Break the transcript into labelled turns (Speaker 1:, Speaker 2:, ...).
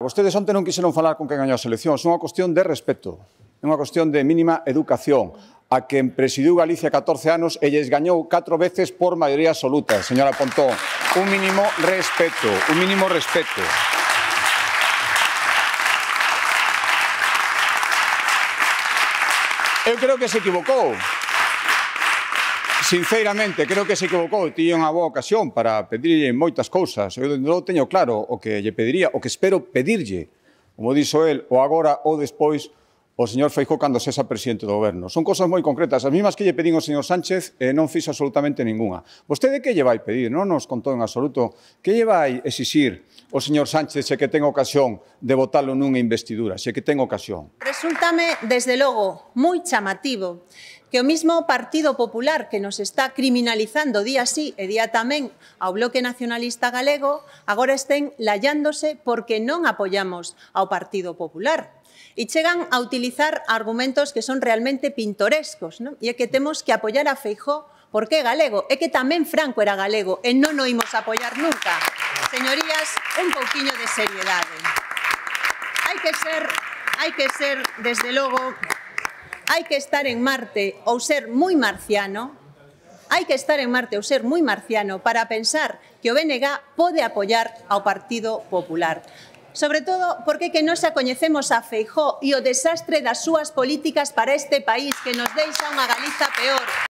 Speaker 1: Vostedes onte non quixeron falar con quen gañou as eleccións. É unha cuestión de respeto, é unha cuestión de mínima educación. A quen presidiu Galicia 14 anos e lles gañou 4 veces por maioría absoluta, señora Pontón. Un mínimo respeto, un mínimo respeto. Eu creo que se equivocou. Sinceramente, creo que se equivocou. Tiña unha boa ocasión para pedirlle moitas cousas. Eu non teño claro o que lle pediría, o que espero pedirlle. Como dixo el, o agora ou despois, o señor Feijóo cando sexa presidente do goberno. Son cousas moi concretas. As mismas que lle pedín ao señor Sánchez non fixo absolutamente ninguna. Vostede que lle vai pedir? Non nos contou en absoluto. Que lle vai exixir o señor Sánchez se que ten ocasión de votalo nunha investidura, se que ten ocasión?
Speaker 2: Resúltame, desde logo, moi chamativo que o mismo Partido Popular que nos está criminalizando día sí e día tamén ao Bloque Nacionalista Galego agora estén lallándose porque non apoiamos ao Partido Popular. E chegan a utilizar argumentos que son realmente pintorescos, non? E é que temos que apoiar a Feijóo porque é galego, é que tamén Franco era galego e non o imos apoiar nunca. Señorías, un pouquiño de seriedade. Hai que ser, desde logo, hai que estar en Marte ou ser moi marciano, para pensar que o BNG pode apoiar ao Partido Popular. Sobre todo porque que non xa coñecemos a Feijóo e o desastre das súas políticas para este país que nos deixa unha Galiza peor.